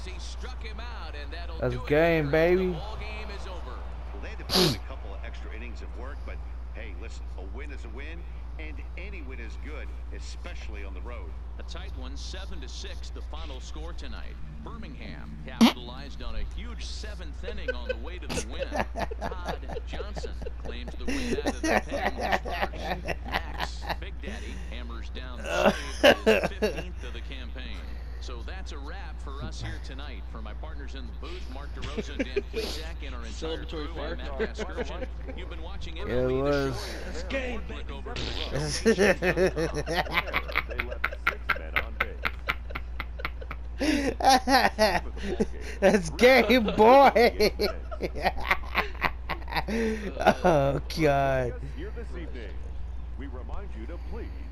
he struck him out, and that'll That's do it game, here. baby. The ball game is over. Well, they had to put in a couple of extra innings of work, but hey, listen, a win is a win, and any win is good, especially on the road. A tight one, 7-6, the final score tonight. Birmingham capitalized on a huge 7th inning on the way to the win. Todd Johnson claims the win out of the pen was first. Max, Big Daddy, hammers down the save for his 15th of the campaign. So that's a wrap for us here tonight. For my partners in the booth, Mark DeRosa and Dan Plesac, and our entire crew, I'm Matt Vasgersian. You've been watching MLB The Show. That's game, Look over to That's game, boy. Oh God. Here this evening, we remind you to please